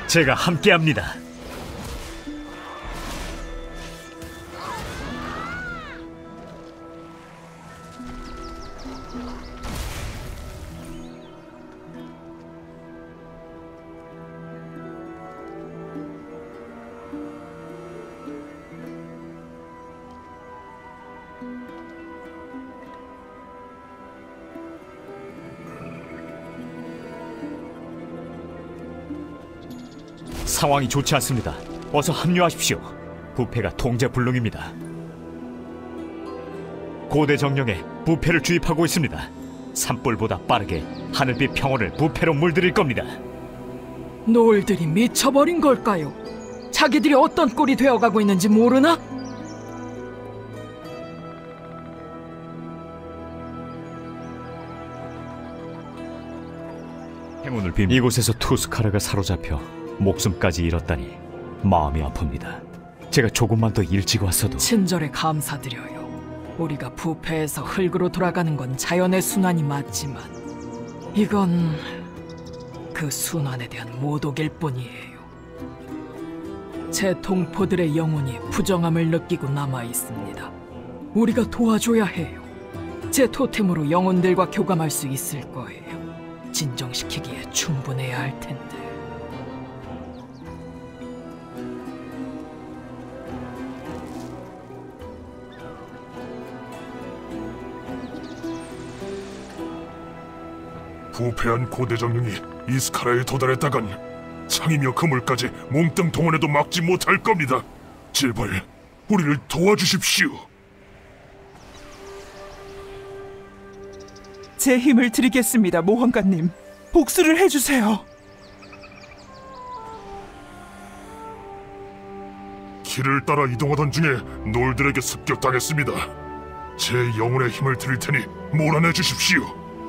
제가 함께합니다. 상황이 좋지 않습니다. 어서 합류하십시오. 부패가 통제불능입니다. 고대 정령에 부패를 주입하고 있습니다. 산불보다 빠르게 하늘빛 평원을 부패로 물들일 겁니다. 노을들이 미쳐버린 걸까요? 자기들이 어떤 꼴이 되어가고 있는지 모르나? 행운을 빕니다. 이곳에서 투스카르가 사로잡혀 목숨까지 잃었다니 마음이 아픕니다. 제가 조금만 더 일찍 왔어도. 친절에 감사드려요. 우리가 부패에서 흙으로 돌아가는 건 자연의 순환이 맞지만 이건 그 순환에 대한 모독일 뿐이에요. 제 동포들의 영혼이 부정함을 느끼고 남아 있습니다. 우리가 도와줘야 해요. 제 토템으로 영혼들과 교감할 수 있을 거예요. 진정시키기에 충분해야 할 텐데. 부패한 고대 정령이 이스카라에 도달했다간 창이며 그물까지 몽땅 동원해도 막지 못할 겁니다. 제발 우리를 도와주십시오. 제 힘을 드리겠습니다, 모험가님. 복수를 해주세요. 길을 따라 이동하던 중에 놀들에게 습격당했습니다. 제 영혼의 힘을 드릴 테니 몰아내 주십시오.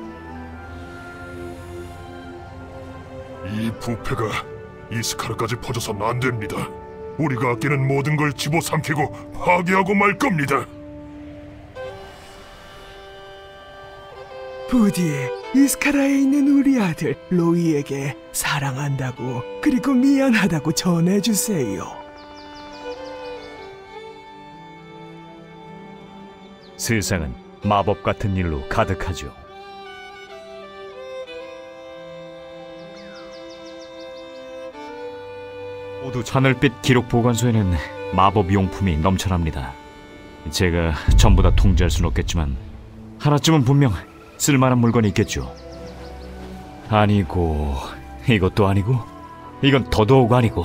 이 부패가 이스카르까지 퍼져선 안 됩니다. 우리가 아끼는 모든 걸 집어삼키고 파괴하고 말 겁니다. 부디 이스카라에 있는 우리 아들 로이에게 사랑한다고 그리고 미안하다고 전해주세요. 세상은 마법 같은 일로 가득하죠. 모두 하늘빛 기록 보관소에는 마법 용품이 넘쳐납니다. 제가 전부 다 통제할 수는 없겠지만 하나쯤은 분명 쓸만한 물건이 있겠죠. 아니고 이것도 아니고 이건 더더욱 아니고.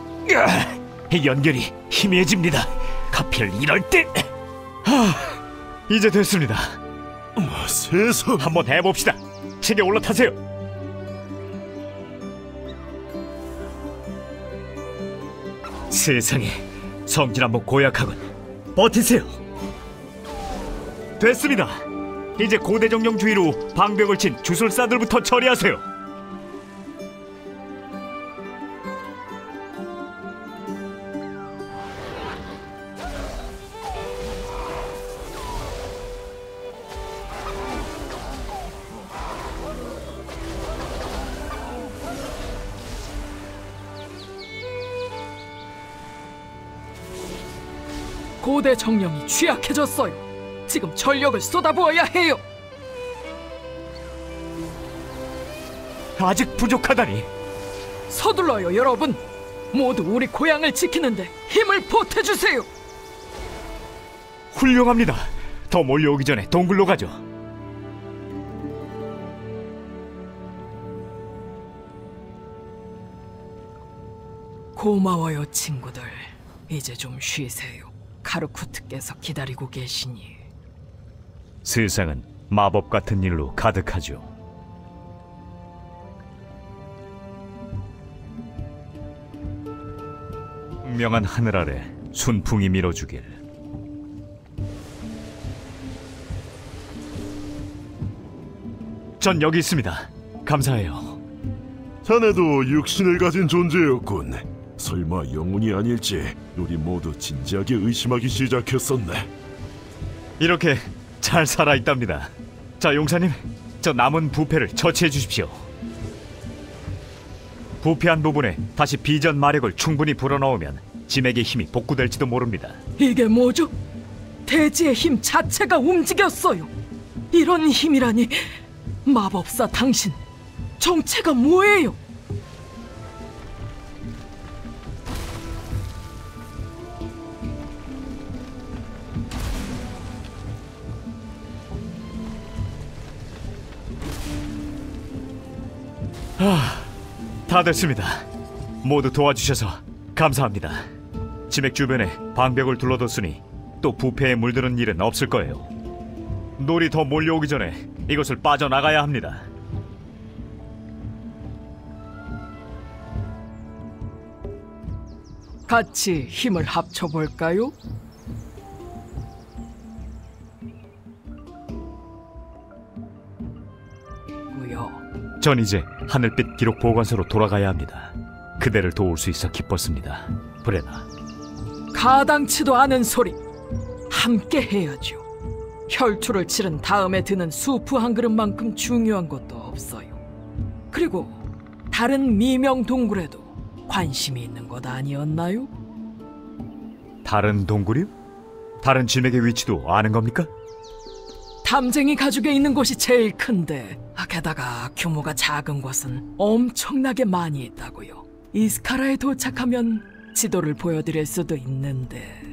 연결이 희미해집니다. 하필 이럴 때. 이제 됐습니다. 세상. 한번 해봅시다. 책에 올라타세요. 세상에, 성질 한번 고약하군. 버티세요. 됐습니다. 이제 고대 정령 주위로 방벽을 친 주술사들부터 처리하세요. 고대 정령이 취약해졌어요. 지금 전력을 쏟아부어야 해요. 아직 부족하다니. 서둘러요, 여러분. 모두 우리 고향을 지키는데 힘을 보태주세요. 훌륭합니다. 더 몰려오기 전에 동굴로 가죠. 고마워요, 친구들. 이제 좀 쉬세요. 카르쿠트께서 기다리고 계시니. 세상은 마법 같은 일로 가득하죠. 분명한 하늘 아래 순풍이 밀어주길. 전 여기 있습니다. 감사해요. 자네도 육신을 가진 존재였군. 설마 영혼이 아닐지 우리 모두 진지하게 의심하기 시작했었네. 이렇게 잘 살아있답니다. 자, 용사님, 저 남은 부패를 처치해 주십시오. 부패한 부분에 다시 비전 마력을 충분히 불어넣으면 짐에게 힘이 복구될지도 모릅니다. 이게 뭐죠? 대지의 힘 자체가 움직였어요. 이런 힘이라니. 마법사 당신, 정체가 뭐예요? 다 됐습니다. 모두 도와주셔서 감사합니다. 지맥 주변에 방벽을 둘러뒀으니 또 부패에 물드는 일은 없을 거예요. 놀이 더 몰려오기 전에 이곳을 빠져나가야 합니다. 같이 힘을 합쳐볼까요? 전 이제 하늘빛 기록 보관소로 돌아가야 합니다. 그대를 도울 수 있어 기뻤습니다, 브레나. 가당치도 않은 소리. 함께 해야죠. 혈투를 치른 다음에 드는 수프 한 그릇만큼 중요한 것도 없어요. 그리고 다른 미명 동굴에도 관심이 있는 것 아니었나요? 다른 동굴이요? 다른 짐에게 위치도 아는 겁니까? 탐쟁이 가죽에 있는 곳이 제일 큰데, 게다가 규모가 작은 곳은 엄청나게 많이 있다고요. 이스카라에 도착하면 지도를 보여드릴 수도 있는데.